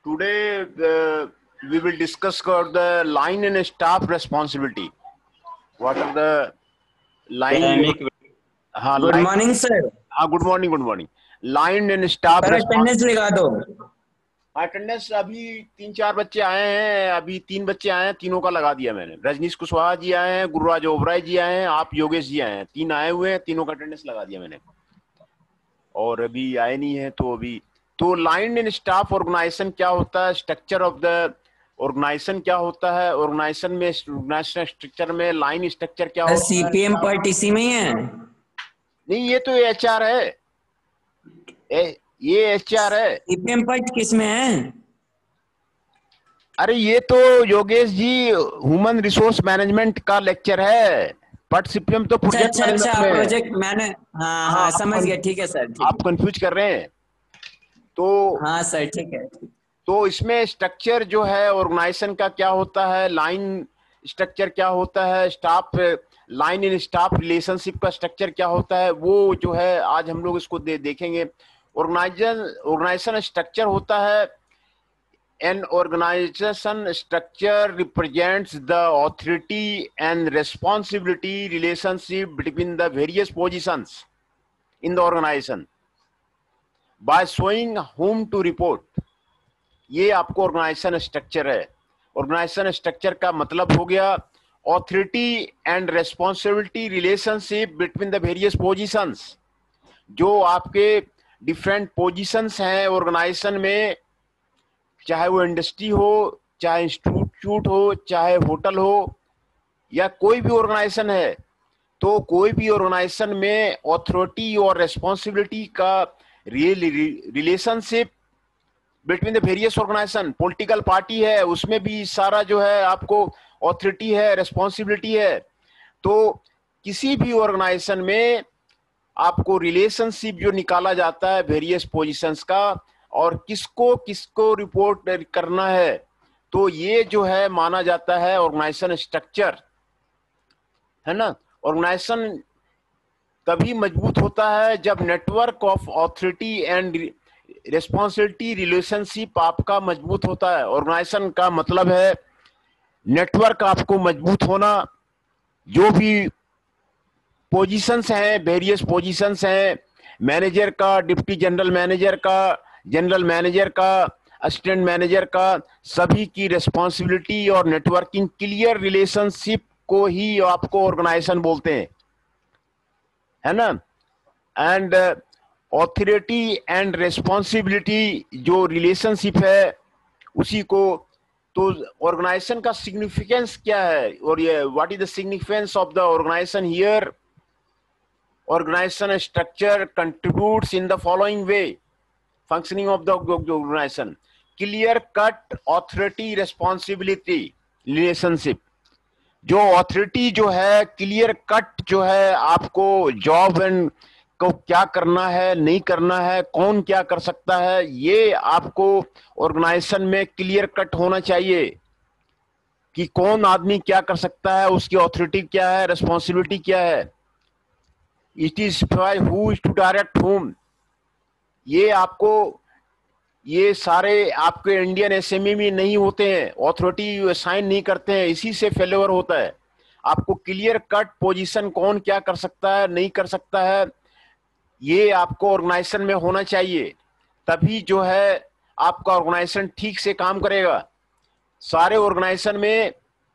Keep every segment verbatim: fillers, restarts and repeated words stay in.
Today uh, we will discuss about the line and staff responsibility. What are the line? Dynamic. हाँ, good line. Morning sir. हाँ, good morning, good morning. Line and staff sir attendance लगा दो। Attendance अभी तीन चार बच्चे आए हैं, अभी तीन बच्चे आए हैं, तीनों का लगा दिया मैंने. रजनीश कुशवाहा जी आए हैं, गुरुराज ओबराय जी आए हैं, आप योगेश जी आए हैं, तीन आए हुए हैं, तीनों का अटेंडेंस लगा दिया मैंने. और अभी आए नहीं है तो अभी तो लाइन एंड स्टाफ ऑर्गेनाइजेशन क्या होता है, स्ट्रक्चर ऑफ द ऑर्गेनाइजेशन क्या होता है, ऑर्गेनाइजेशन में ऑर्गेनाइजेशन स्ट्रक्चर में लाइन स्ट्रक्चर क्या होता है. सीपीएम पार्ट इसी में ही है। नहीं, ये तो एचआर है, ए, ये एचआर है. सीपीएम पार्ट किस में है? अरे ये तो Yogesh ji human resource management का लेक्चर है. बट सीपीएम तो अच्छा प्रोजेक्ट अच्छा अच्छा मैनेजमेंट प्रोजेक्ट मैंने हाँ हाँ समझ गया। ठीक है सर, ठीक आप कंफ्यूज कर रहे हैं. तो हाँ सर ठीक है। तो इसमें स्ट्रक्चर जो है ऑर्गेनाइजेशन का क्या होता है, लाइन स्ट्रक्चर क्या होता है, staff line in staff relationship का स्ट्रक्चर क्या होता है, वो जो है आज हम लोग इसको दे, देखेंगे. ऑर्गेनाइजेशन ऑर्गेनाइजेशन स्ट्रक्चर होता है. An organisation structure represents the authority and responsibility relationship between the various positions in the organisation by showing whom to report. ये आपको ऑर्गेनाइजेशन स्ट्रक्चर है. ऑर्गेनाइजेशन स्ट्रक्चर का मतलब हो गया authority and responsibility relationship between the various positions. जो आपके different positions हैं ऑर्गेनाइजेशन में, चाहे वो इंडस्ट्री हो, चाहे इंस्टीट्यूट हो, चाहे होटल हो, या कोई भी ऑर्गेनाइजेशन है, तो कोई भी ऑर्गेनाइजेशन में ऑथोरिटी और रेस्पॉन्सिबिलिटी का relationship between the various organisation. Political party है, उसमें भी सारा जो है आपको ऑथोरिटी है, रेस्पॉन्सिबिलिटी है. तो किसी भी ऑर्गेनाइजेशन में आपको रिलेशनशिप जो निकाला जाता है वेरियस पोजीशंस का, और किसको किसको रिपोर्ट करना है, तो ये जो है माना जाता है ऑर्गेनाइजेशन स्ट्रक्चर, है ना. ऑर्गेनाइजेशन तभी मजबूत होता है जब network of authority and responsibility relationship आपका मजबूत होता है. ऑर्गेनाइजेशन का मतलब है नेटवर्क आपको मजबूत होना. जो भी पोजीशंस हैं, वेरियस पोजीशंस हैं, मैनेजर का, डिप्टी जनरल मैनेजर का, जनरल मैनेजर का, असिस्टेंट मैनेजर का, सभी की रेस्पॉन्सिबिलिटी और नेटवर्किंग क्लियर रिलेशनशिप को ही आपको ऑर्गेनाइजेशन बोलते हैं, है ना. एंड ऑथोरिटी एंड रेस्पॉन्सिबिलिटी जो रिलेशनशिप है उसी को. तो ऑर्गेनाइजेशन का सिग्निफिकेंस क्या है, और ये what is the significance of the organisation here. Organisation structure contributes in the following way functioning of the organisation. Clear cut authority responsibility relationship. जो ऑथोरिटी जो है क्लियर कट जो है आपको जॉब एंड को क्या करना है, नहीं करना है, कौन क्या कर सकता है, ये आपको ऑर्गेनाइजेशन में क्लियर कट होना चाहिए कि कौन आदमी क्या कर सकता है, उसकी ऑथोरिटी क्या है, रेस्पॉन्सिबिलिटी क्या है. It is by who is to direct whom. ये आपको ये सारे आपके इंडियन एसएमई में नहीं होते हैं, ऑथोरिटी साइन नहीं करते हैं, इसी से फेल्योर होता है. आपको क्लियर कट पोजीशन कौन क्या कर सकता है, नहीं कर सकता है, ये आपको ऑर्गेनाइजेशन में होना चाहिए. तभी जो है आपका ऑर्गेनाइजेशन ठीक से काम करेगा. सारे ऑर्गेनाइजेशन में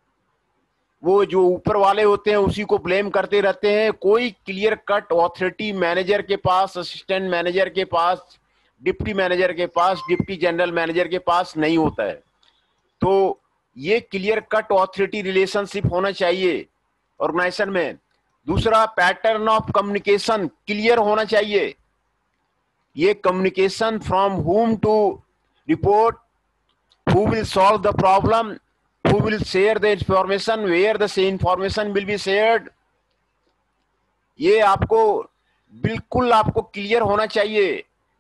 वो जो ऊपर वाले होते हैं उसी को ब्लेम करते रहते हैं. कोई क्लियर कट ऑथोरिटी मैनेजर के पास, असिस्टेंट मैनेजर के पास, डिप्टी मैनेजर के पास, डिप्टी जनरल मैनेजर के पास नहीं होता है. तो ये क्लियर कट ऑथोरिटी रिलेशनशिप होना चाहिए ऑर्गेनाइजेशन में. दूसरा, पैटर्न ऑफ कम्युनिकेशन क्लियर होना चाहिए. ये communication from whom to report, who will solve the problem, who will share the information, where the same information will be shared, ये आपको बिल्कुल आपको क्लियर होना चाहिए.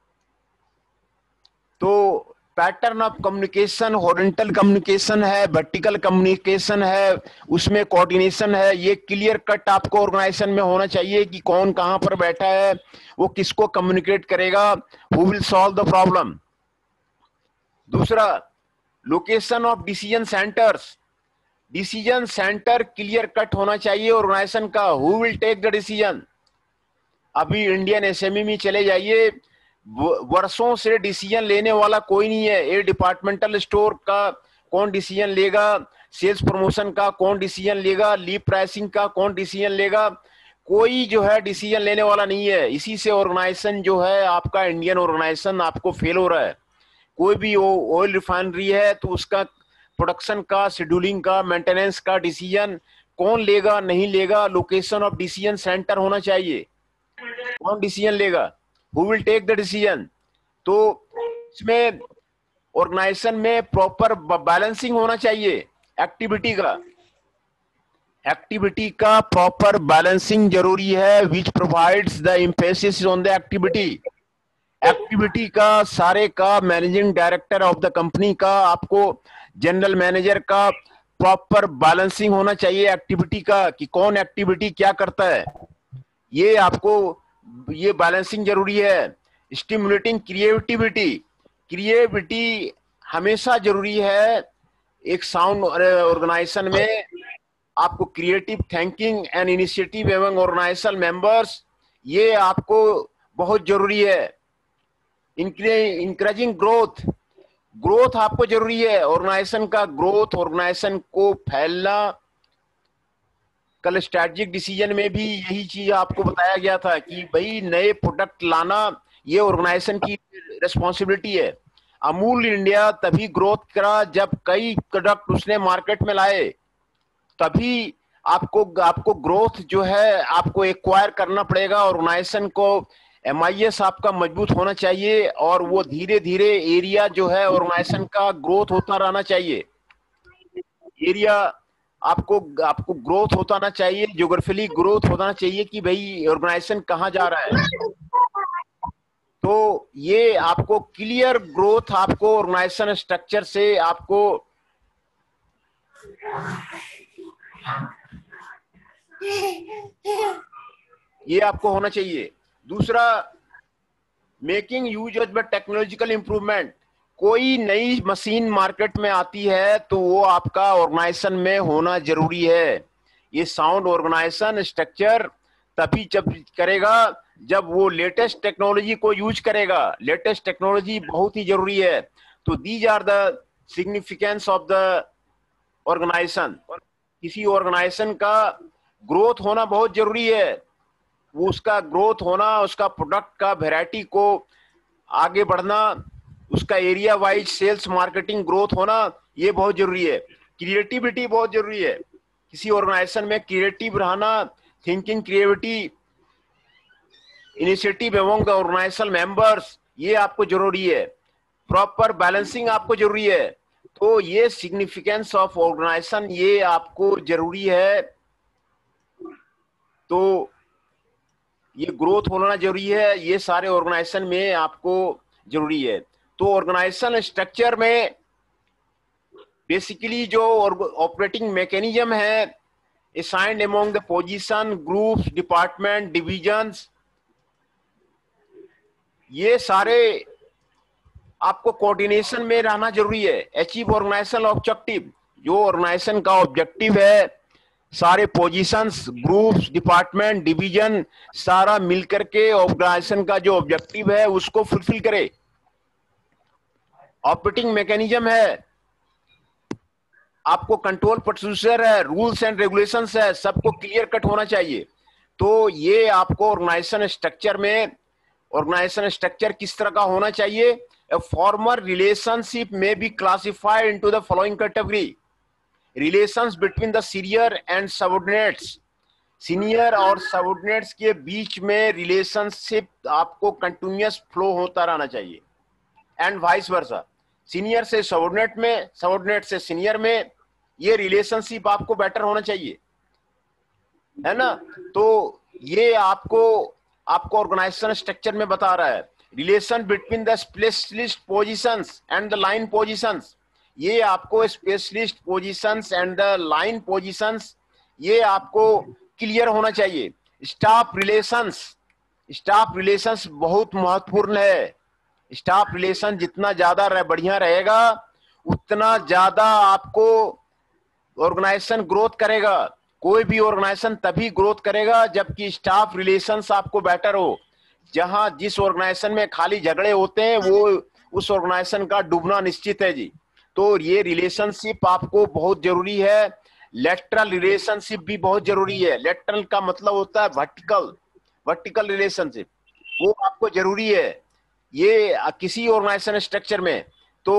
तो pattern of communication horizontal communication है, वर्टिकल कम्युनिकेशन है, उसमें कोऑर्डिनेशन है. ये क्लियर कट आपको ऑर्गेनाइजेशन में होना चाहिए कि कौन कहां पर बैठा है, वो किसको कम्युनिकेट करेगा, who will solve the problem. दूसरा, location of decision centres, decision centre clear cut होना चाहिए ऑर्गेनाइजेशन का। Who will take the decision? अभी इंडियन एसएमई में चले जाइए, वर्षों से डिसीजन लेने वाला कोई नहीं है। ये डिपार्टमेंटल स्टोर का कौन डिसीजन लेगा, सेल्स प्रमोशन का कौन डिसीजन लेगा, लीव प्राइसिंग का कौन डिसीजन लेगा, कोई जो है डिसीजन लेने वाला नहीं है। इसी से ऑर्गेनाइजेशन जो है आपका, इंडियन ऑर्गेनाइजेशन आपको फेल हो रहा है। कोई भी ऑयल रिफाइनरी है तो उसका प्रोडक्शन का, शेड्यूलिंग का, मेंटेनेंस का डिसीजन कौन लेगा, नहीं लेगा, लोकेशन ऑफ डिसीजन सेंटर होना चाहिए। कौन डिसीजन लेगा? Who will take the decision? तो इसमें ऑर्गेनाइजेशन में प्रॉपर बैलेंसिंग होना चाहिए एक्टिविटी का। एक्टिविटी का प्रॉपर बैलेंसिंग जरूरी है, which provides the emphasis on the activity. Activity का सारे का managing director of the company का, आपको जनरल मैनेजर का प्रॉपर बैलेंसिंग होना चाहिए एक्टिविटी का, कि कौन एक्टिविटी क्या करता है। ये आपको ये बैलेंसिंग जरूरी है। स्टिमुलेटिंग क्रिएटिविटी, क्रिएटिविटी हमेशा जरूरी है एक साउंड ऑर्गेनाइजेशन में। आपको क्रिएटिव थिंकिंग एंड इनिशिएटिव एवं ऑर्गेनाइजेशन मेंबर्स, ये आपको बहुत जरूरी है। इंकरेजिंग ग्रोथ, ग्रोथ आपको जरूरी है ऑर्गेनाइजेशन का। ग्रोथ, ऑर्गेनाइजेशन को फैलना। कल स्ट्रैटेजिक डिसीजन में भी यही चीज आपको बताया गया था कि भाई नए प्रोडक्ट लाना ये ऑर्गेनाइजेशन की रिस्पॉन्सिबिलिटी है। अमूल इंडिया तभी ग्रोथ करा जब कई प्रोडक्ट उसने मार्केट में लाए, तभी आपको आपको ग्रोथ जो है आपको एक्वायर करना पड़ेगा। ऑर्गेनाइजेशन को एमआईएस आपका मजबूत होना चाहिए और वो धीरे धीरे एरिया जो है ऑर्गेनाइजेशन का ग्रोथ होता रहना चाहिए। एरिया आपको आपको ग्रोथ होता ना चाहिए, ज्योग्राफिकली ग्रोथ होना चाहिए कि भाई ऑर्गेनाइजेशन कहाँ जा रहा है। तो ये आपको क्लियर ग्रोथ आपको ऑर्गेनाइजेशन स्ट्रक्चर से आपको ये आपको होना चाहिए। दूसरा, making use of the technological improvement. कोई नई मशीन मार्केट में आती है तो वो आपका ऑर्गेनाइजेशन में होना जरूरी है। ये साउंड ऑर्गेनाइजेशन स्ट्रक्चर तभी जब करेगा जब वो लेटेस्ट टेक्नोलॉजी को यूज करेगा। लेटेस्ट टेक्नोलॉजी बहुत ही जरूरी है। तो these are the significance of the organisation. किसी ऑर्गेनाइजेशन का ग्रोथ होना बहुत जरूरी है। वो उसका ग्रोथ होना, उसका प्रोडक्ट का वैरायटी को आगे बढ़ना, उसका area wise sales marketing growth होना, ये बहुत जरूरी है। क्रिएटिविटी बहुत जरूरी है। किसी ऑर्गेनाइजेशन में क्रिएटिव रहना, थिंकिंग, क्रिएटिविटी, इनिशिएटिव एवं द ऑर्गेनाइजेशन मेंबर्स, ये आपको जरूरी है। प्रॉपर बैलेंसिंग आपको जरूरी है। तो ये सिग्निफिकेंस ऑफ ऑर्गेनाइजेशन ये आपको जरूरी है। तो ये ग्रोथ होना जरूरी है, ये सारे ऑर्गेनाइजेशन में आपको जरूरी है। तो ऑर्गेनाइजेशन स्ट्रक्चर में बेसिकली जो ऑपरेटिंग मैकेनिज्म है, assigned among the position, groups, department, divisions, ये सारे आपको कोऑर्डिनेशन में रहना जरूरी है। अचीव ऑर्गेनाइजेशन ऑब्जेक्टिव, जो ऑर्गेनाइजेशन का ऑब्जेक्टिव है, सारे पोजीशंस, ग्रुप्स, डिपार्टमेंट, डिवीजन सारा मिलकर के ऑर्गेनाइजेशन का जो ऑब्जेक्टिव है उसको फुलफिल करे। ऑपरेटिंग मैकेनिज्म है, आपको कंट्रोल प्रोसीजर है, रूल्स एंड रेगुलेशंस है, सबको क्लियर कट होना चाहिए। तो ये आपको ऑर्गेनाइजेशन स्ट्रक्चर में, ऑर्गेनाइजेशन स्ट्रक्चर किस तरह का होना चाहिए? A former relationship may be classified into the following category: relations between the senior and subordinates. Senior और सबऑर्डिनेट्स के बीच में रिलेशनशिप आपको कंटिन्यूअस फ्लो होता रहना चाहिए, एंड वाइस वर्सा। सीनियर से सबऑर्डिनेट में, सबऑर्डिनेट से सीनियर में, ये रिलेशनशिप आपको बेटर होना चाहिए, है ना। तो ये आपको आपको ऑर्गेनाइजेशन स्ट्रक्चर में बता रहा है। Relation between the specialist positions and the line positions, ये आपको specialist positions and the line positions ये आपको क्लियर होना चाहिए। स्टाफ रिलेशंस, स्टाफ रिलेशंस बहुत महत्वपूर्ण है। स्टाफ रिलेशन जितना ज्यादा रह, बढ़िया रहेगा उतना ज्यादा आपको ऑर्गेनाइजेशन ग्रोथ करेगा। कोई भी ऑर्गेनाइजेशन तभी ग्रोथ करेगा जबकि स्टाफ रिलेशंस आपको बेटर हो। जहां जिस ऑर्गेनाइजेशन में खाली झगड़े होते हैं वो उस ऑर्गेनाइजेशन का डूबना निश्चित है जी। तो ये रिलेशनशिप आपको बहुत जरूरी है। लेटरल रिलेशनशिप भी बहुत जरूरी है। लेटरल का मतलब होता है वर्टिकल, वर्टिकल रिलेशनशिप, वो आपको जरूरी है ये किसी ऑर्गेनाइजेशन स्ट्रक्चर में। तो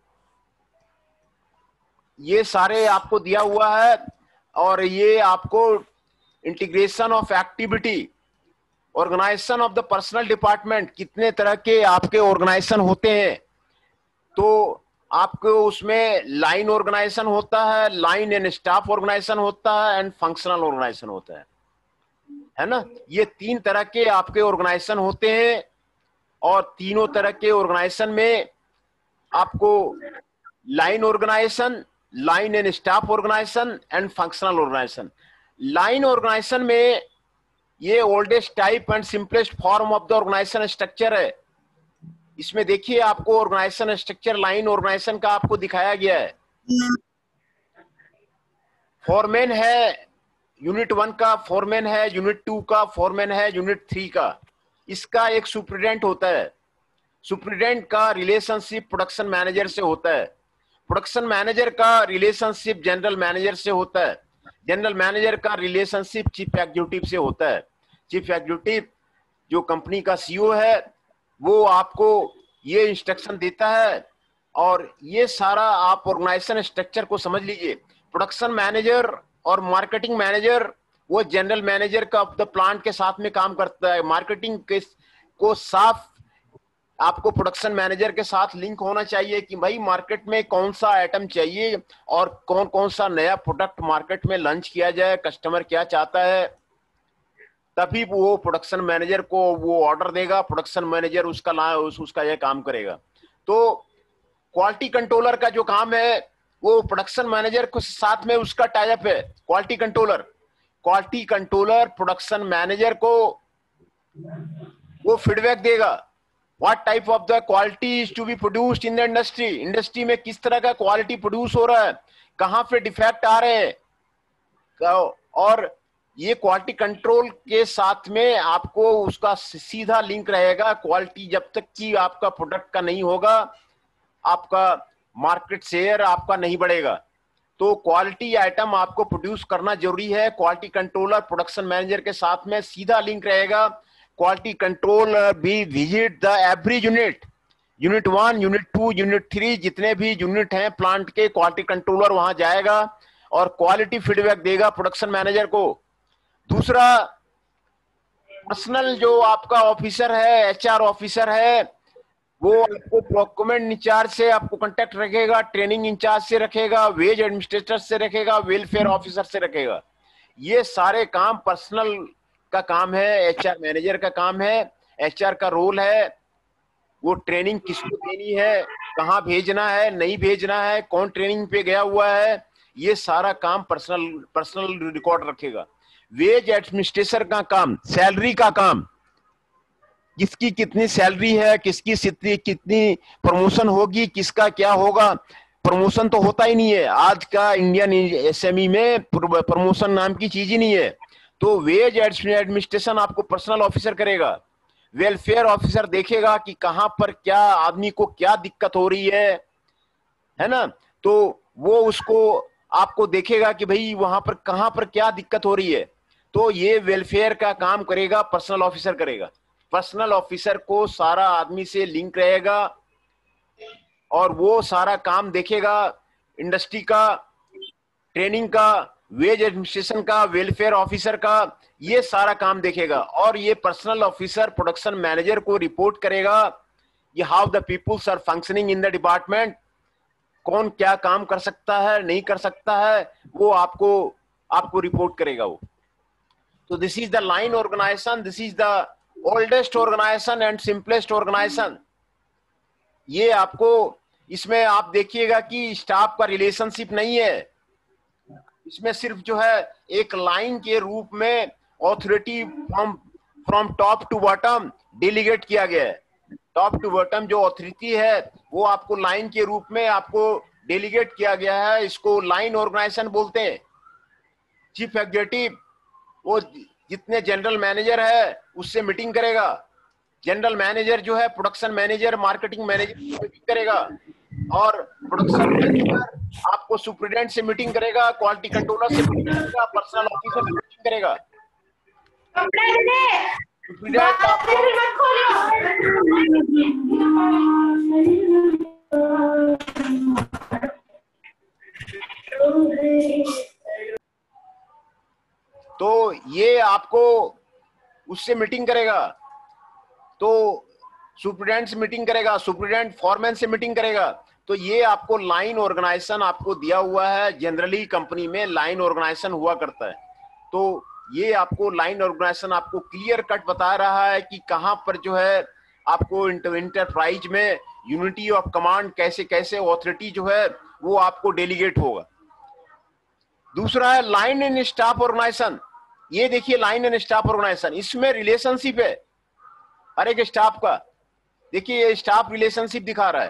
ये सारे आपको दिया हुआ है और ये आपको integration of activity, organisation of the personnel department, कितने तरह के आपके ऑर्गेनाइजेशन होते हैं। तो आपको उसमें लाइन ऑर्गेनाइजेशन होता है, लाइन एंड स्टाफ ऑर्गेनाइजेशन होता है, एंड फंक्शनल ऑर्गेनाइजेशन होता है, है ना। ये तीन तरह के आपके ऑर्गेनाइजेशन होते हैं और तीनों तरह के ऑर्गेनाइजेशन में आपको line organisation, line and staff organisation and functional organisation. Line organisation में ये oldest type and simplest form of the organisation structure है। इसमें देखिए आपको ऑर्गेनाइजेशन स्ट्रक्चर लाइन ऑर्गेनाइजेशन का आपको दिखाया गया है। फॉरमैन है यूनिट वन का, फॉरमैन है यूनिट टू का, फॉरमैन है यूनिट थ्री का। इसका एक सुप्रिटेंडेंट होता है। सुप्रिटेंडेंट का रिलेशनशिप प्रोडक्शन मैनेजर से होता है। प्रोडक्शन मैनेजर का रिलेशनशिप जनरल मैनेजर से होता है। जनरल मैनेजर का रिलेशनशिप चीफ एग्जीक्यूटिव से होता है। चीफ एग्जीक्यूटिव जो कंपनी का सीईओ है वो आपको ये इंस्ट्रक्शन देता है। और ये सारा आप ऑर्गेनाइजेशन स्ट्रक्चर को समझ लीजिए। प्रोडक्शन मैनेजर और मार्केटिंग मैनेजर वो जनरल मैनेजर का द प्लांट के साथ में काम करता है। मार्केटिंग के को साफ आपको प्रोडक्शन मैनेजर के साथ लिंक होना चाहिए कि भाई मार्केट में कौन सा आइटम चाहिए और कौन कौन सा नया प्रोडक्ट मार्केट में लॉन्च किया जाए, कस्टमर क्या चाहता है, तभी वो प्रोडक्शन मैनेजर को वो ऑर्डर देगा। प्रोडक्शन मैनेजर उसका ला उस, उसका यह काम करेगा। तो क्वालिटी कंट्रोलर का जो काम है वो प्रोडक्शन मैनेजर के साथ में उसका टाई अप है। Quality controller quality controller production manager को वो फीडबैक देगा what type of the quality is to be produced in the industry. Industry में किस तरह का क्वालिटी प्रोड्यूस हो रहा है, कहां पे डिफेक्ट आ रहे हैं। और ये क्वालिटी कंट्रोल के साथ में आपको उसका सीधा लिंक रहेगा। क्वालिटी जब तक कि आपका प्रोडक्ट का नहीं होगा आपका मार्केट शेयर आपका नहीं बढ़ेगा। तो क्वालिटी आइटम आपको प्रोड्यूस करना जरूरी है। क्वालिटी कंट्रोलर प्रोडक्शन मैनेजर के साथ में सीधा लिंक रहेगा। क्वालिटी कंट्रोलर भी visit the every unit, unit one, unit two, unit three, जितने भी यूनिट हैं प्लांट के, क्वालिटी कंट्रोलर वहां जाएगा और क्वालिटी फीडबैक देगा प्रोडक्शन मैनेजर को। दूसरा, पर्सनल जो आपका ऑफिसर है, एचआर ऑफिसर है, वो आपको प्रोक्योरमेंट इंचार्ज से आपको कांटेक्ट रखेगा, ट्रेनिंग इंचार्ज से रखेगा, वेज एडमिनिस्ट्रेटर से रखेगा, वेलफेयर ऑफिसर से रखेगा। ये सारे काम पर्सनल का काम है, एचआर मैनेजर का काम है। एचआर का रोल है वो ट्रेनिंग किसको देनी है, कहाँ भेजना है, नहीं भेजना है, कौन ट्रेनिंग पे गया हुआ है, ये सारा काम पर्सनल पर्सनल रिकॉर्ड रखेगा। वेज एडमिनिस्ट्रेशन का काम, सैलरी का काम, किसकी कितनी सैलरी है, किसकी कितनी कितनी प्रमोशन होगी, किसका क्या होगा। प्रमोशन तो होता ही नहीं है आज का इंडियन एसएमई में, प्रमोशन नाम की चीज ही नहीं है। तो वेज एडमिनिस्ट्रेशन आपको पर्सनल ऑफिसर करेगा। वेलफेयर ऑफिसर देखेगा कि कहां पर क्या आदमी को क्या दिक्कत हो रही है, है ना। तो वो उसको आपको देखेगा कि भाई वहां पर कहां पर क्या दिक्कत हो रही है। तो ये वेलफेयर का काम करेगा, पर्सनल ऑफिसर करेगा। पर्सनल ऑफिसर को सारा आदमी से लिंक रहेगा और वो सारा काम देखेगा, इंडस्ट्री का, ट्रेनिंग का, वेज एडमिनिस्ट्रेशन का, वेलफेयर ऑफिसर का, ये सारा काम देखेगा। और ये पर्सनल ऑफिसर प्रोडक्शन मैनेजर को रिपोर्ट करेगा ये how the peoples are functioning in the department, कौन क्या काम कर सकता है, नहीं कर सकता है, वो आपको आपको रिपोर्ट करेगा वो। तो this is the line organisation, this is the oldest organisation and simplest organisation. ये आपको इसमें आप देखिएगा कि स्टाफ का रिलेशनशिप नहीं है, इसमें सिर्फ जो है एक लाइन के रूप में authority from from top to bottom delegate किया गया है। टॉप टू बॉटम जो अथॉरिटी है वो आपको लाइन के रूप में आपको डेलीगेट किया गया है, इसको लाइन ऑर्गेनाइजेशन बोलते हैं। चीफ एग्जीक्यूटिव वो जितने जनरल मैनेजर है उससे मीटिंग करेगा, जनरल मैनेजर जो है production manager, marketing manager meeting करेगा, और प्रोडक्शन मैनेजर आपको सुपरिटेंडेंट से मीटिंग करेगा, क्वालिटी कंट्रोलर से मीटिंग करेगा, पर्सनल ऑफिसर से मीटिंग करेगा। सुपरिटेंडेंट आपको तो ये आपको उससे मीटिंग करेगा, तो सुपरिटेंडेंट से मीटिंग करेगा, सुपरिटेंडेंट फॉरमैन से मीटिंग करेगा। तो ये आपको लाइन ऑर्गेनाइजेशन आपको दिया हुआ है। जनरली कंपनी में लाइन ऑर्गेनाइजेशन हुआ करता है। तो ये आपको लाइन ऑर्गेनाइजेशन आपको क्लियर कट बता रहा है कि कहां पर जो है आपको इंटरप्राइज में यूनिटी ऑफ कमांड कैसे कैसे अथॉरिटी जो है वो आपको डेलीगेट होगा। दूसरा है लाइन एंड स्टाफ ऑर्गेनाइजेशन। ये देखिए लाइन एंड स्टाफ ऑर्गेनाइजेशन, इसमें रिलेशनशिप है हर एक स्टाफ का। देखिए ये स्टाफ रिलेशनशिप दिखा रहा है,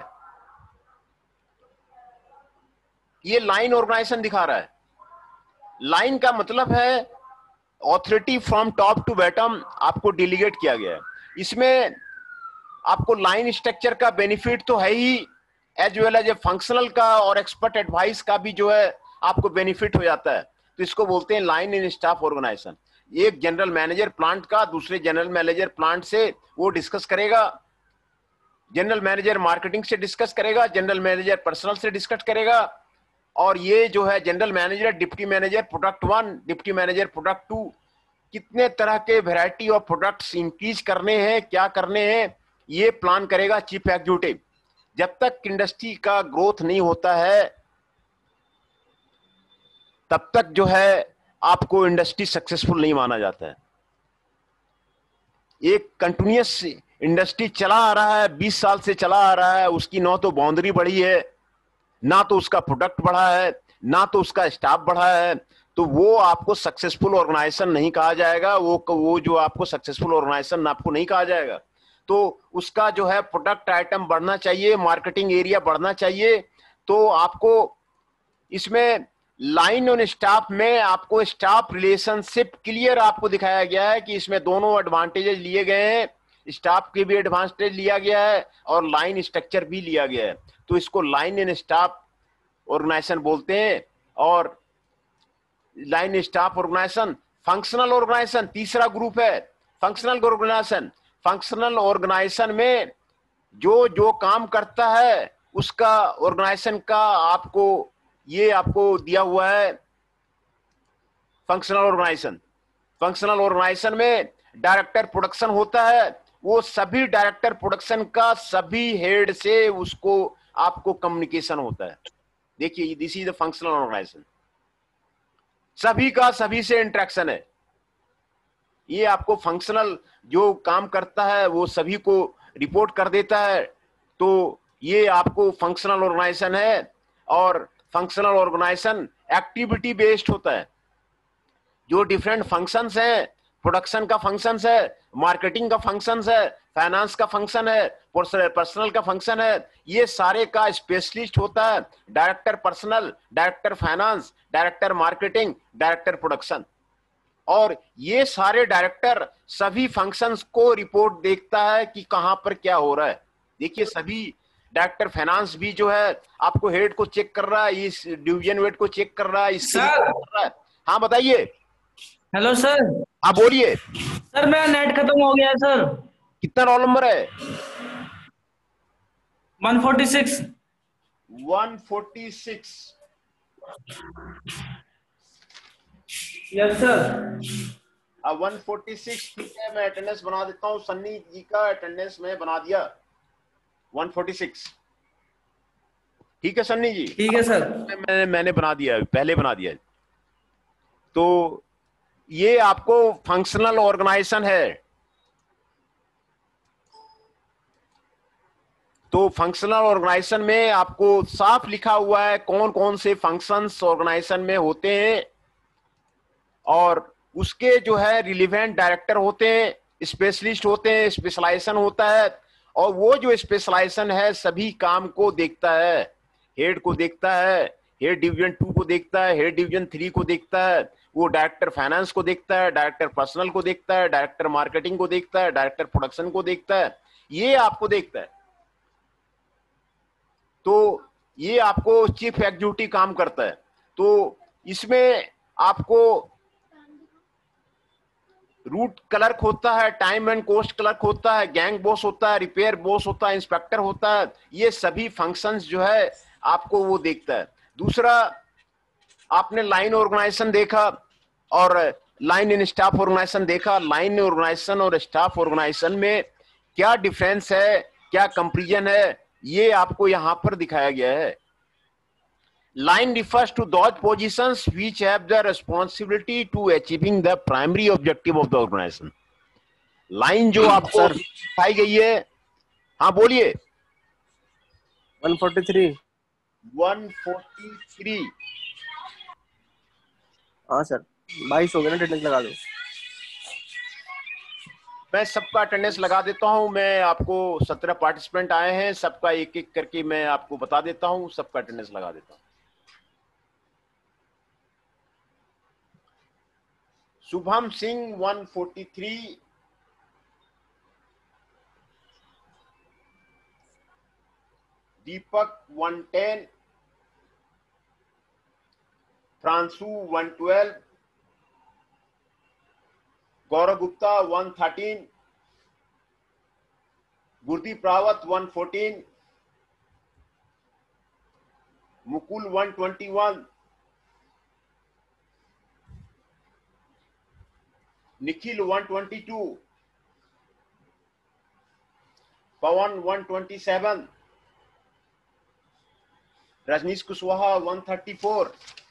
ये लाइन ऑर्गेनाइजेशन दिखा रहा है। लाइन का मतलब है authority from top to bottom आपको डेलीगेट किया गया है। इसमें आपको लाइन स्ट्रक्चर का बेनिफिट तो है ही, as well as a functional का और एक्सपर्ट एडवाइस का भी जो है आपको बेनिफिट हो जाता है। तो इसको बोलते हैं लाइन इन स्टाफ ऑर्गेनाइजेशन। एक जनरल मैनेजर प्लांट का दूसरे जनरल मैनेजर प्लांट से वो डिस्कस करेगा, जनरल मैनेजर मार्केटिंग से डिस्कस करेगा, जनरल मैनेजर पर्सनल से डिस्कस करेगा, और ये जो है general manager deputy manager product one, deputy manager product two, कितने तरह के वैरायटी ऑफ प्रोडक्ट्स इंक्रीज करने हैं, क्या करने हैं, ये प्लान करेगा चीफ एग्जीक्यूटिव। जब तक इंडस्ट्री का ग्रोथ नहीं होता है तब तक जो है आपको इंडस्ट्री सक्सेसफुल नहीं माना जाता है। एक कंटिन्यूअस इंडस्ट्री चला आ रहा है, बीस साल से चला आ रहा है, उसकी ना तो बाउंड्री बढ़ी है, ना तो उसका प्रोडक्ट बढ़ा है, ना तो उसका स्टाफ बढ़ा है, तो वो आपको सक्सेसफुल ऑर्गेनाइजेशन नहीं कहा जाएगा। वो वो जो आपको सक्सेसफुल ऑर्गेनाइजेशन आपको नहीं कहा जाएगा। तो उसका जो है प्रोडक्ट आइटम बढ़ना चाहिए, मार्केटिंग एरिया बढ़ना चाहिए। तो आपको इसमें लाइन ऑन स्टाफ में आपको स्टाफ रिलेशनशिप क्लियर आपको दिखाया गया है कि इसमें दोनों एडवांटेजेस लिए गए हैं, स्टाफ के भी एडवांटेज लिया गया है और लाइन स्ट्रक्चर भी लिया गया है। तो इसको लाइन एंड स्टाफ ऑर्गेनाइजेशन बोलते हैं। और line staff organisation, functional organisation तीसरा ग्रुप है, फंक्शनल ऑर्गेनाइजेशन। फंक्शनल ऑर्गेनाइजेशन में जो जो काम करता है उसका ऑर्गेनाइजेशन का आपको ये आपको दिया हुआ है फंक्शनल ऑर्गेनाइजेशन। फंक्शनल ऑर्गेनाइजेशन में डायरेक्टर प्रोडक्शन होता है, वो सभी डायरेक्टर प्रोडक्शन का सभी हेड से उसको आपको कम्युनिकेशन होता है। देखिए this is the functional organisation, सभी का सभी से इंटरेक्शन है। ये आपको फंक्शनल जो काम करता है वो सभी को रिपोर्ट कर देता है। तो ये आपको फंक्शनल ऑर्गेनाइजेशन है। और फंक्शनल ऑर्गेनाइजेशन एक्टिविटी बेस्ड होता है। जो डिफरेंट फंक्शंस हैं, प्रोडक्शन का फंक्शंस है, मार्केटिंग का फंक्शंस है, फाइनेंस का फंक्शन है, पर्सनल का फंक्शन है, ये सारे का स्पेशलिस्ट होता है। Director personnel, director finance, director marketing, director production. और ये सारे डायरेक्टर सभी फंक्शंस को रिपोर्ट देखता है कि कहां पर क्या हो रहा है। देखिए सभी डायरेक्टर फाइनेंस भी जो है आपको हेड को चेक कर रहा है, इस डिवीजन हेड को चेक कर रहा है, इसके कर रहा है। हाँ बताइए। Hello sir. हाँ बोलिए। सर मेरा नेट खत्म हो गया है सर। कितना रोल नंबर है? One forty six. One forty six. Yes sir. अब वन फोर्टी सिक्स ठीक है, मैं अटेंडेंस बना देता हूँ। सन्नी जी का अटेंडेंस में बना दिया वन फोर्टी सिक्स। ठीक है सन्नी जी? ठीक है सर। मैंने मैंने बना दिया, पहले बना दिया। तो ये आपको फंक्शनल ऑर्गेनाइजेशन है। तो फंक्शनल ऑर्गेनाइजेशन में आपको साफ लिखा हुआ है कौन कौन से फंक्शंस ऑर्गेनाइजेशन में होते हैं, और उसके जो है रिलेवेंट डायरेक्टर होते हैं, स्पेशलिस्ट होते हैं, स्पेशलाइजेशन होता है, और वो जो स्पेशलाइजेशन है सभी काम को देखता है, हेड को देखता है, हेड डिवीजन टू को देखता है, हेड डिवीजन थ्री को देखता है, वो डायरेक्टर फाइनेंस को देखता है, डायरेक्टर पर्सनल को देखता है, डायरेक्टर मार्केटिंग को देखता है, डायरेक्टर प्रोडक्शन को देखता है, ये आपको देखता है। तो ये आपको चीफ एग्जीक्यूटिव काम करता है। तो इसमें आपको रूट क्लर्क होता है, टाइम एंड कॉस्ट क्लर्क होता है, गैंग बॉस होता है, रिपेयर बॉस होता है, इंस्पेक्टर होता है, ये सभी फंक्शंस जो है आपको वो देखता है। दूसरा, आपने लाइन ऑर्गेनाइजेशन देखा और लाइन इन स्टाफ ऑर्गेनाइजेशन देखा। लाइन ऑर्गेनाइजेशन और स्टाफ ऑर्गेनाइजेशन में क्या डिफरेंस है, क्या कंपेरिजन है, ये आपको यहां पर दिखाया गया है। Line refers to those positions which have the responsibility to achieving the primary objective of the organization. Line जो आपको दिखाई गई है, हाँ बोलिए। One forty three one forty three हाँ सर, बाईस हो गया ना, अटेंडेंस लगा दो। मैं सबका अटेंडेंस लगा देता हूं। मैं आपको सत्रह पार्टिसिपेंट आए हैं, सबका एक एक करके मैं आपको बता देता हूं, सबका अटेंडेंस लगा देता हूं। Shubham Singh one forty three, Deepak one ten, Fransu one twelve, Gaurav Gupta one thirteen, Gurdeep Rawat one fourteen, Mukul one twenty one, Nikhil one twenty two, Pawan one twenty seven, Rajneesh Kushwaha one thirty four,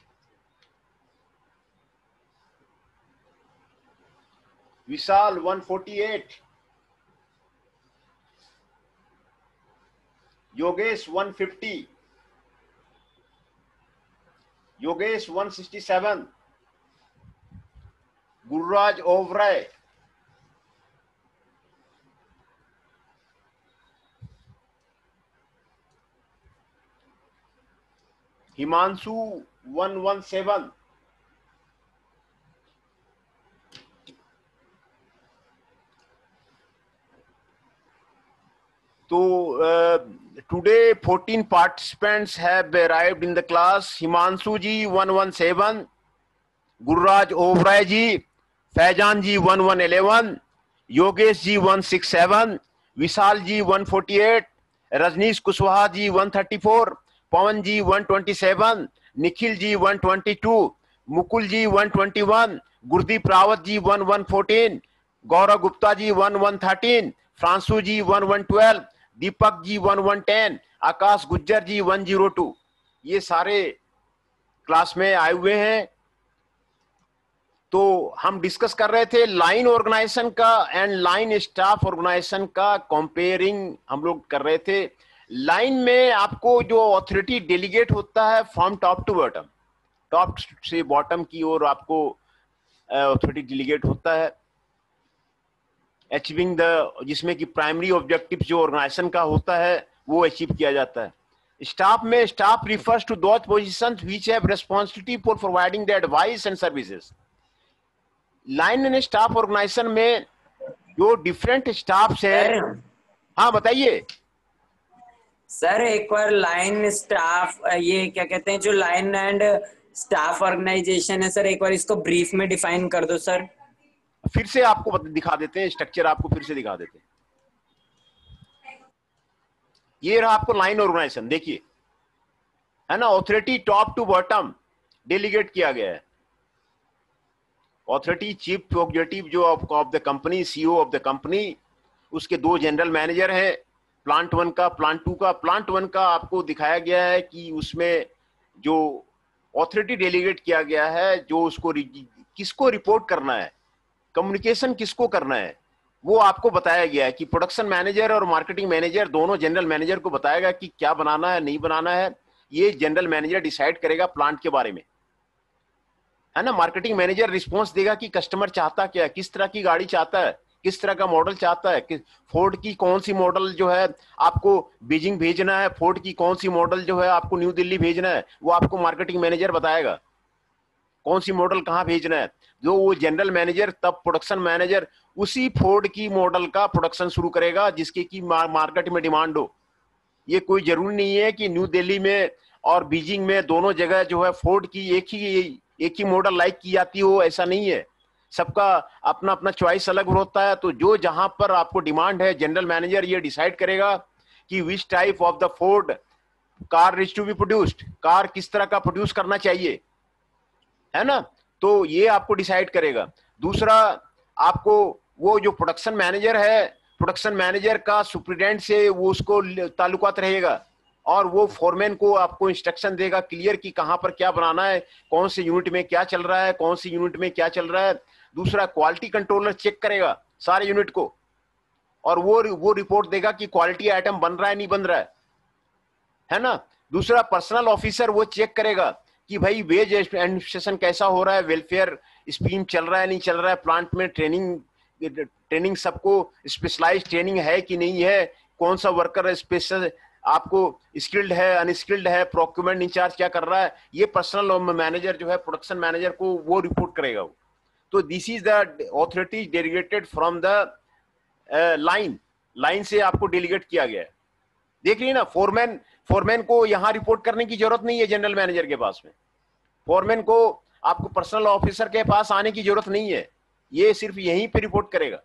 Vishal one forty eight, Yogesh one fifty, Yogesh one sixty seven, Gururaj Oberoi Himanshu one one seven, तो today fourteen participants have arrived in the class. Himanshu ji one one seven, Gururaj Oberoi ji, Faizan ji one one eleven, Yogesh ji one six seven, Vishal ji one forty eight, Rajnish Kushwaha ji one thirty four, Pawan ji one twenty seven, Nikhil ji one twenty two, Mukul ji one twenty one, Gurdeep Rawat ji one one fourteen, Gaurav Gupta ji one one thirteen, Fransu ji one one twelve, Deepak ji one one ten, Akash Gujjar ji one zero two, ये सारे class में आए हुए हैं। तो हम discuss कर रहे थे लाइन ऑर्गेनाइजेशन का एंड लाइन स्टाफ ऑर्गेनाइजेशन का कंपेयरिंग हम लोग कर रहे थे। लाइन में आपको जो अथॉरिटी डेलीगेट होता है from top to bottom, top से बॉटम की ओर आपको अथॉरिटी डेलीगेट होता है, अचीविंग द, जिसमें कि प्राइमरी ऑब्जेक्टिव जो ऑर्गेनाइजेशन का होता है वो अचीव किया जाता है। स्टाफ में staff refers to those positions which have responsibility for providing the advice and services. Line and staff organisation में जो डिफरेंट स्टाफ्स है, हाँ बताइए सर। एक बार लाइन स्टाफ, ये क्या कहते हैं जो लाइन एंड स्टाफ ऑर्गेनाइजेशन है सर, एक बार इसको ब्रीफ में डिफाइन कर दो सर। फिर से आपको दिखा देते हैं, स्ट्रक्चर आपको फिर से दिखा देते हैं। ये रहा आपको लाइन ऑर्गेनाइजेशन, देखिए है ना, authority top to bottom delegate किया गया है। ऑथोरिटी चीफ एग्जीक्यूटिव जो of the company, CEO of the company, उसके दो जनरल मैनेजर हैं, प्लांट वन का, प्लांट टू का। प्लांट वन का आपको दिखाया गया है कि उसमें जो ऑथोरिटी डेलीगेट किया गया है, जो उसको किसको रिपोर्ट करना है, कम्युनिकेशन किसको करना है, वो आपको बताया गया है कि प्रोडक्शन मैनेजर और मार्केटिंग मैनेजर दोनों जनरल मैनेजर को बताएगा कि क्या बनाना है नहीं बनाना है, ये जनरल मैनेजर डिसाइड करेगा प्लांट के बारे में, है ना। मार्केटिंग मैनेजर रिस्पॉन्स देगा कि कस्टमर चाहता क्या, किस तरह की गाड़ी चाहता है, किस तरह का मॉडल चाहता है, कि फोर्ड की कौन सी मॉडल जो है आपको बीजिंग भेजना है, फोर्ड की कौन सी मॉडल जो है आपको न्यू दिल्ली भेजना है, वो आपको मार्केटिंग मैनेजर बताएगा कौन सी मॉडल कहाँ भेजना है। जो वो जनरल मैनेजर तब प्रोडक्शन मैनेजर उसी फोर्ड की मॉडल का प्रोडक्शन शुरू करेगा जिसकी की मार्केट में डिमांड हो। ये कोई जरूरी नहीं है कि न्यू दिल्ली में और बीजिंग में दोनों जगह जो है फोर्ड की एक ही एक ही मॉडल लाइक की जाती हो, ऐसा नहीं है। सबका अपना अपना चॉइस अलग होता है। तो जो जहां पर आपको डिमांड है, जनरल मैनेजर ये डिसाइड करेगा कि which type of the Ford car is to be produced, car किस तरह का प्रोड्यूस करना चाहिए, है ना। तो ये आपको डिसाइड करेगा। दूसरा, आपको वो जो प्रोडक्शन मैनेजर है, प्रोडक्शन मैनेजर का सुप्रिटेंडेंट से वो उसको ताल्लुकात रहेगा और वो फोरमैन को आपको इंस्ट्रक्शन देगा क्लियर कि कहां पर क्या बनाना है, कौन से यूनिट में क्या चल रहा है, कौन सी यूनिट में क्या चल रहा है। दूसरा, क्वालिटी कंट्रोलर चेक करेगा सारे यूनिट को और वो वो रिपोर्ट देगा कि क्वालिटी आइटम बन रहा है नहीं बन रहा है, है ना। दूसरा, पर्सनल ऑफिसर वो चेक करेगा कि भाई वेज एडमिनिस्ट्रेशन कैसा हो रहा है, वेलफेयर स्कीम चल रहा है नहीं चल रहा है, प्लांट में ट्रेनिंग ट्रेनिंग सबको स्पेशलाइज ट्रेनिंग है कि नहीं है, कौन सा वर्कर स्पेशल आपको स्किल्ड है अनस्किल्ड है, प्रोक्यूरमेंट इंचार्ज क्या कर रहा है। ये पर्सनल मैनेजर जो है प्रोडक्शन मैनेजर को वो रिपोर्ट करेगा वो। तो this is the authority delegated from the line, line से आपको डेलीगेट किया गया है। देख रही है ना, फोरमैन फोरमैन को यहां रिपोर्ट करने की जरूरत नहीं है जनरल मैनेजर के पास में, फोरमैन को आपको पर्सनल ऑफिसर के पास आने की जरूरत नहीं है, ये सिर्फ यहीं पे रिपोर्ट करेगा,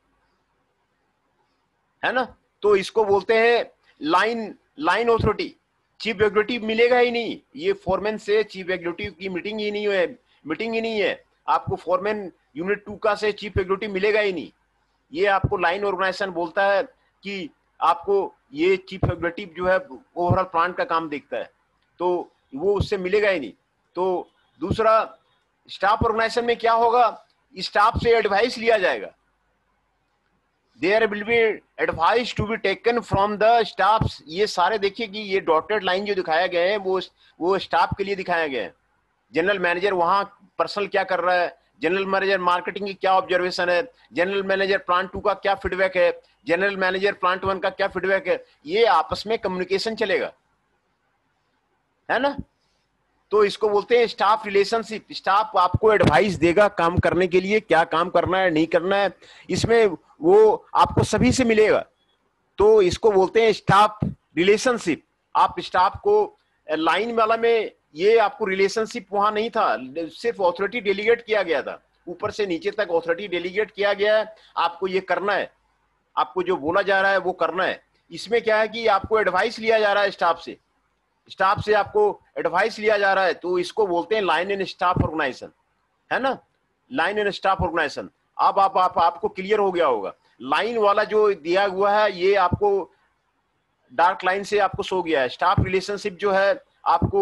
है ना। तो इसको बोलते हैं line line authority. Chief executive मिलेगा ही नहीं, ये फोरमैन से चीफ एग्जीक्यूटिव की मीटिंग ही नहीं है मीटिंग ही नहीं है आपको फोरमैन यूनिट टू का से चीफ एग्जीक्यूटिव मिलेगा ही नहीं। ये आपको लाइन ऑर्गेनाइजेशन बोलता है कि आपको ये चीफ एग्जीक्यूटिव जो है ओवरऑल प्लांट का काम देखता है, तो वो उससे मिलेगा ही नहीं। तो दूसरा, स्टाफ ऑर्गेनाइजेशन में क्या होगा, स्टाफ से एडवाइस लिया जाएगा। There will be advice to be taken from the staff. ये सारे देखिए कि ये डॉटेड लाइन जो दिखाया गया है वो वो स्टाफ के लिए दिखाया गया है। जनरल मैनेजर वहां पर्सनल क्या कर रहा है, जनरल मैनेजर मार्केटिंग की क्या ऑब्जर्वेशन है, जनरल मैनेजर प्लांट टू का क्या फीडबैक है, जनरल मैनेजर प्लांट वन का क्या फीडबैक है, ये आपस में कम्युनिकेशन चलेगा, है ना। तो इसको बोलते हैं स्टाफ रिलेशनशिप। स्टाफ आपको एडवाइस देगा काम करने के लिए, क्या काम करना है नहीं करना है, इसमें वो आपको सभी से मिलेगा। तो इसको बोलते हैं स्टाफ रिलेशनशिप। आप स्टाफ को लाइन वाला में ये आपको रिलेशनशिप वहां नहीं था, सिर्फ ऑथोरिटी डेलीगेट किया गया था, ऊपर से नीचे तक ऑथोरिटी डेलीगेट किया गया है, आपको ये करना है, आपको जो बोला जा रहा है वो करना है। इसमें क्या है कि आपको एडवाइस लिया जा रहा है स्टाफ से, स्टाफ से आपको एडवाइस लिया जा रहा है। तो इसको बोलते हैं लाइन एंड स्टाफ ऑर्गेनाइजेशन, है ना, लाइन एंड स्टाफ ऑर्गेनाइजेशन। अब आप, आप आपको क्लियर हो गया होगा। लाइन वाला जो दिया हुआ है ये आपको डार्क लाइन से आपको शो गया है, स्टाफ रिलेशनशिप जो है आपको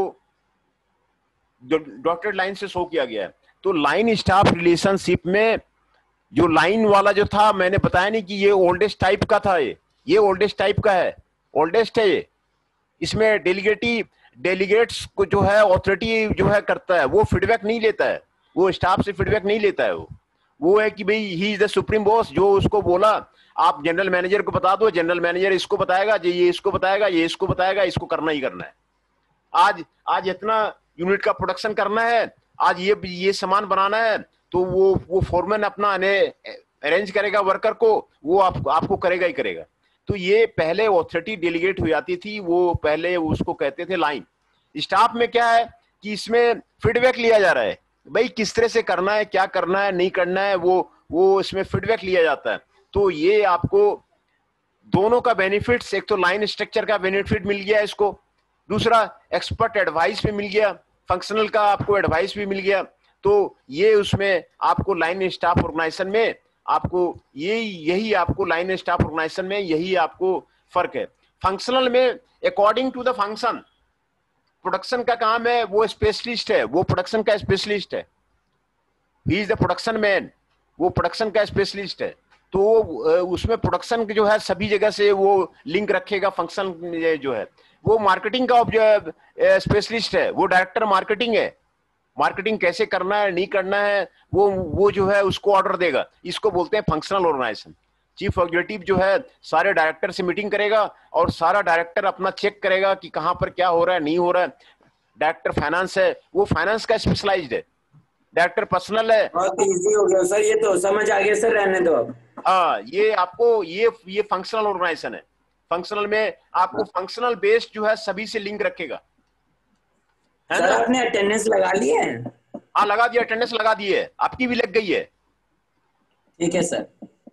डॉटेड लाइन से शो किया गया है। तो लाइन स्टाफ रिलेशनशिप में जो लाइन वाला जो था, मैंने बताया नहीं कि ये ओल्डेस्ट टाइप का था, ये ये ओल्डेस्ट टाइप का है, ओल्डेस्ट है ये। इसमें डेलीगेटी डेलीगेट्स को जो है ऑथोरिटी जो है करता है, वो फीडबैक नहीं लेता है, वो स्टाफ से फीडबैक नहीं लेता है। वो वो है कि भाई he is the supreme boss, जो उसको बोला आप जनरल मैनेजर को बता दो, जनरल मैनेजर इसको बताएगा, ये इसको बताएगा, ये इसको बताएगा, इसको करना ही करना है। आज आज इतना यूनिट का प्रोडक्शन करना है, आज ये ये सामान बनाना है, तो वो वो फोरमैन अपना अरेंज करेगा वर्कर को, वो आप, आपको करेगा ही करेगा। तो ये पहले ऑथोरिटी डेलीगेट हो जाती थी, वो पहले उसको कहते थे लाइन। स्टाफ में क्या है कि इसमें फीडबैक लिया जा रहा है, भाई किस तरह से करना है, क्या करना है नहीं करना है, वो वो इसमें फीडबैक लिया जाता है। तो ये आपको दोनों का बेनिफिट्स, एक तो लाइन स्ट्रक्चर का बेनिफिट मिल गया इसको, दूसरा एक्सपर्ट एडवाइस भी मिल गया, फंक्शनल का आपको एडवाइस भी मिल गया। तो ये उसमें आपको लाइन स्टाफ ऑर्गेनाइजेशन में आपको यही यही आपको लाइन स्टाफ ऑर्गेनाइजेशन में यही आपको फर्क है। फंक्शनल में according to the function, production का काम है, वो स्पेशलिस्ट है, वो प्रोडक्शन का स्पेशलिस्ट है, he is the production man, वो प्रोडक्शन का स्पेशलिस्ट है। तो उसमें प्रोडक्शन जो है सभी जगह से वो लिंक रखेगा। फंक्शन जो है वो मार्केटिंग का स्पेशलिस्ट है, वो डायरेक्टर मार्केटिंग है, मार्केटिंग कैसे करना है नहीं करना है वो वो जो है उसको ऑर्डर देगा। इसको बोलते हैं फंक्शनल ऑर्गेनाइजेशन। चीफ एग्जीक्यूटिव जो है सारे डायरेक्टर से मीटिंग करेगा और सारा डायरेक्टर अपना चेक करेगा कि कहां पर क्या हो रहा है, नहीं हो रहा है। डायरेक्टर फाइनेंस है, वो फाइनेंस का स्पेशलाइज्ड है। डायरेक्टर पर्सनल है। बहुत इजी हो गया सर, ये तो समझ आ गया सर, रहने दो अब। हाँ, ये आपको ये ये फंक्शनल ऑर्गेनाइजेशन है। फंक्शनल में आपको फंक्शनल बेस्ड जो है सभी से लिंक रखेगा, है सर ना। आपने अटेंडेंस लगा ली है? हाँ लगा दिया, अटेंडेंस लगा दी है, आपकी भी लग गई है। ठीक है सर।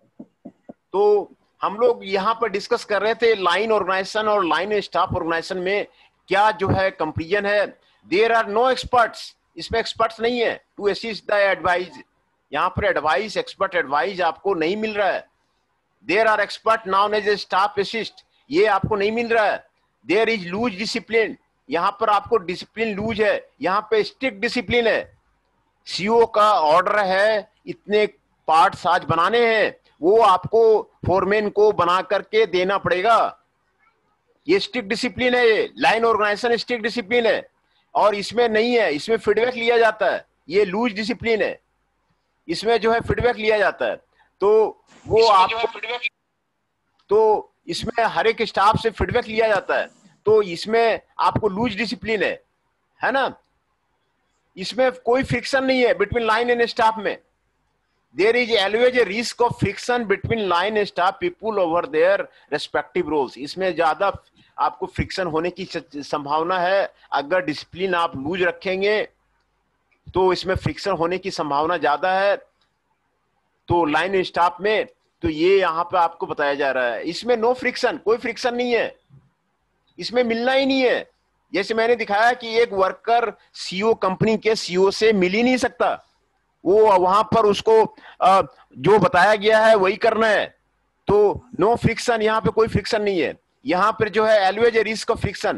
तो हम लोग यहाँ पर डिस्कस कर रहे थे लाइन ऑर्गेनाइजेशन और लाइन स्टाफ ऑर्गेनाइजेशन में क्या जो है कंपेरिजन है। देयर आर नो एक्सपर्ट्स, इसमें एक्सपर्ट्स नहीं है टू असिस्ट द एडवाइज। यहाँ पर एडवाइस, एक्सपर्ट एडवाइस आपको नहीं मिल रहा है। There are expert known as a staff assist, ये आपको नहीं मिल रहा है। देयर इज लूज डिसिप्लिन, यहाँ पर आपको डिसिप्लिन लूज है, यहाँ पे स्ट्रिक्ट डिसिप्लिन है। सीओ का ऑर्डर है इतने पार्ट्स आज बनाने हैं, वो आपको फोरमैन को बना करके देना पड़ेगा। ये स्ट्रिक्ट डिसिप्लिन है, ये लाइन ऑर्गेनाइजेशन स्ट्रिक्ट डिसिप्लिन है। और इसमें नहीं है, इसमें फीडबैक लिया जाता है, ये लूज डिसिप्लिन है। इसमें जो है फीडबैक लिया जाता है, तो वो आपको फीडबैक, तो इसमें हर एक स्टाफ से फीडबैक लिया जाता है, तो इसमें आपको लूज डिसिप्लिन है, है ना। इसमें कोई फ्रिक्शन नहीं है बिटवीन लाइन एंड स्टाफ में। There is always a risk of friction between line and staff people over their respective roles. इसमें ज्यादा आपको फ्रिक्शन होने की संभावना है। अगर डिसिप्लिन आप लूज रखेंगे तो इसमें फ्रिक्शन होने की संभावना ज्यादा है। तो लाइन स्टाफ में तो ये यहाँ पे आपको बताया जा रहा है, इसमें नो फ्रिक्शन, कोई फ्रिक्शन नहीं है, इसमें मिलना ही नहीं है। जैसे मैंने दिखाया कि एक वर्कर सीईओ कंपनी के सीईओ से मिल ही नहीं सकता, वो वहां पर उसको जो बताया गया है वही करना है। तो नो फ्रिक्शन, यहाँ पे कोई फ्रिक्शन नहीं है। यहाँ पर जो है always a risk of friction.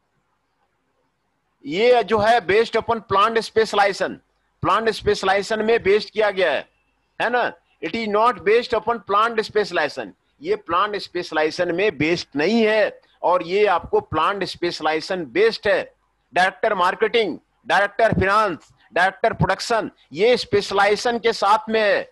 ये जो है based upon plant specialisation, plant specialisation में बेस्ड किया गया है, है ना। It is not based upon plant specialisation, ये प्लांट स्पेशलाइजेशन में बेस्ड नहीं है, और ये आपको प्लांट स्पेशलाइजेशन बेस्ड है। Director marketing, director finance, director production, ये स्पेशलाइजेशन के साथ में है,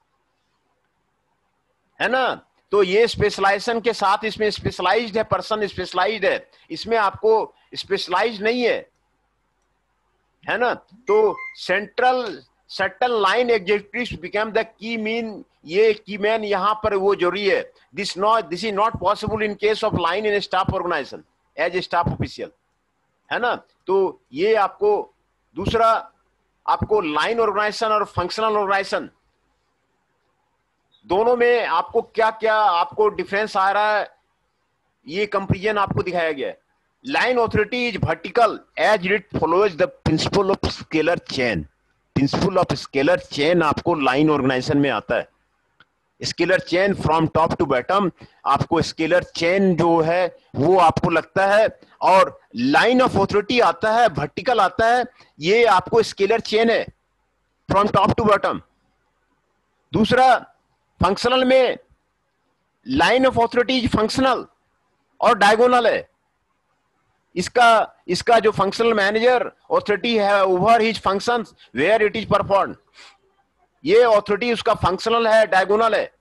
है ना। तो ये स्पेशलाइजेशन के साथ इसमें स्पेशलाइज्ड है, पर्सन स्पेशलाइज्ड है, इसमें आपको स्पेशलाइज्ड नहीं है, है ना। तो central settle line executives become the key men, ये की मैन यहाँ पर वो जरूरी है। This not this is not possible in case of line in staff organization as a staff official, है ना। तो ये आपको दूसरा, आपको लाइन ऑर्गेनाइजेशन और फंक्शनल ऑर्गेनाइजेशन दोनों में आपको क्या क्या आपको डिफरेंस आ रहा है, ये कंपेरिजन आपको दिखाया गया है। Line authority is vertical as it follows the principle of scalar chain. Principle of scalar chain आपको लाइन ऑर्गेनाइजेशन में आता है। Scalar chain from top to bottom, आपको स्केलर चेन जो है वो आपको लगता है, और लाइन ऑफ ऑथोरिटी आता है, वर्टिकल आता है, ये आपको स्केलर चेन है फ्रॉम टॉप टू बॉटम। दूसरा फंक्शनल में line of authority is functional और डायगोनल है। इसका इसका जो फंक्शनल मैनेजर ऑथोरिटी है over his functions where it is perform, ये ऑथोरिटी उसका फंक्शनल है, डायगोनल है।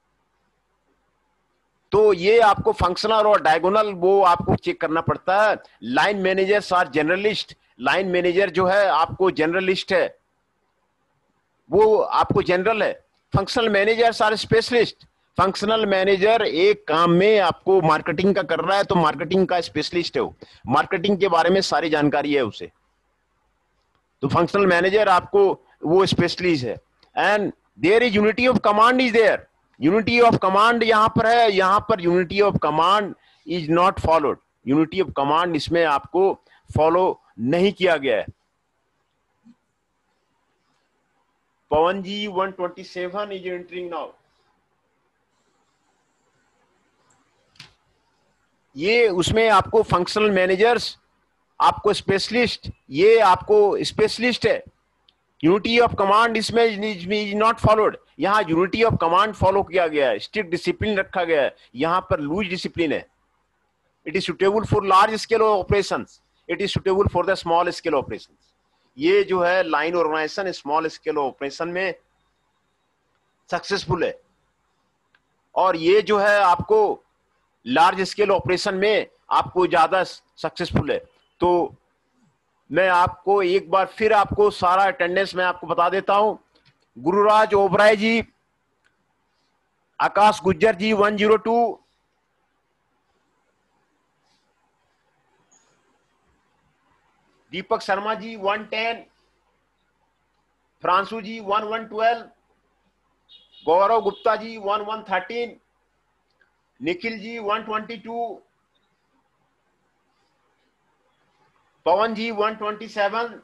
तो ये आपको फंक्शनल और डायगोनल वो आपको चेक करना पड़ता है। Line managers are generalist, line manager जो है आपको जनरलिस्ट है, वो आपको जनरल है। Functional managers are specialist, functional manager एक काम में आपको मार्केटिंग का कर रहा है तो मार्केटिंग का स्पेशलिस्ट है, वो मार्केटिंग के बारे में सारी जानकारी है उसे, तो फंक्शनल मैनेजर आपको वो स्पेशलिस्ट है। And there is unity of command is there, unity of command यहां पर है, यहां पर unity of command is not followed, unity of command इसमें आपको फॉलो नहीं किया गया है। पवन जी one twenty-seven is entering now। ये उसमें आपको फंक्शनल मैनेजर्स, आपको स्पेशलिस्ट, ये आपको स्पेशलिस्ट है। यूनिटी ऑफ कमांड इसमें इज नॉट फॉलोड, यहाँ यूनिटी ऑफ कमांड फॉलो किया गया है, स्ट्रिक्ट डिसिप्लिन रखा गया है, यहाँ पर लूज डिसिप्लिन है। It is suitable for large scale operations, it is suitable for the small scale operations. ये जो है line organization small scale operation में सक्सेसफुल है। और ये जो है आपको लार्ज स्केल ऑपरेशन में आपको ज्यादा सक्सेसफुल है। तो मैं आपको एक बार फिर आपको सारा अटेंडेंस मैं आपको बता देता हूं। Gururaj Oberoi ji, Akash Gujjar ji one zero two, Deepak Sharma ji one ten, Fransu ji one one twelve, Gaurav Gupta ji one one thirteen, Nikhil ji one twenty two, Pawan ji one twenty seven,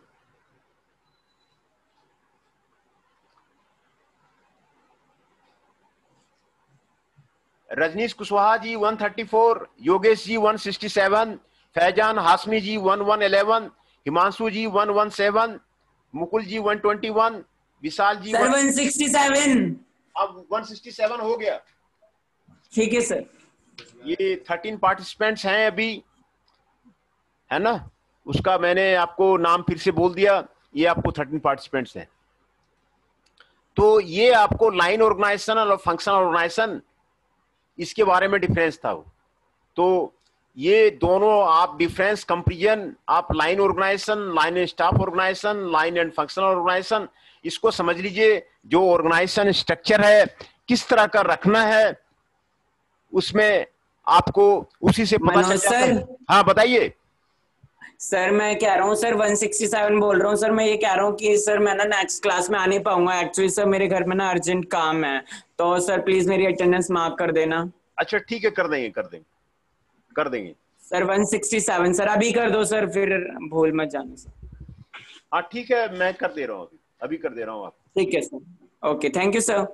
Rajneesh Kushwaha ji one thirty four, Yogesh ji one sixty seven, Faizan Hashmi ji one one eleven, Himanshu ji one one seven, Mukul ji one twenty one, Vishal ji sir one sixty seven. अब one sixty seven हो गया। ठीक है sir. ये thirteen participants हैं अभी, है ना, उसका मैंने आपको नाम फिर से बोल दिया। ये आपको थर्टीन पार्टिसिपेंट्स हैं। तो ये आपको लाइन ऑर्गेनाइजेशन और फंक्शनल ऑर्गेनाइजेशन, इसके बारे में डिफरेंस था वो। तो ये दोनों आप डिफरेंस कंपेरिजन, आप line organisation, line and staff organization, line and functional organization, इसको समझ लीजिए। जो ऑर्गेनाइजेशन स्ट्रक्चर है किस तरह का रखना है, उसमें आपको उसी से पता चल जाता है। हाँ बताइए सर। मैं कह रहा हूँ सर वन सिक्सटी सेवन बोल रहा हूँ सर। मैं ये कह रहा हूँ कि सर मैं ना नेक्स्ट क्लास में आ नहीं पाऊंगा एक्चुअली सर, मेरे घर में ना अर्जेंट काम है, तो सर प्लीज मेरी अटेंडेंस मार्क कर देना। अच्छा ठीक है, कर देंगे कर देंगे कर देंगे sir one sixty seven sir अभी कर दो सर, फिर भूल मत जाना सर। हाँ ठीक है, मैं कर दे रहा हूँ, अभी अभी कर दे रहा हूँ आप। ठीक है sir. Okay thank you sir.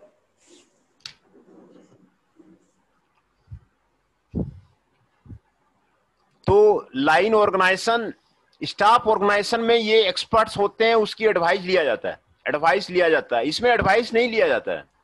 तो लाइन ऑर्गेनाइजेशन, स्टाफ ऑर्गेनाइजेशन में ये एक्सपर्ट्स होते हैं, उसकी एडवाइस लिया जाता है, एडवाइस लिया जाता है। इसमें एडवाइस नहीं लिया जाता है।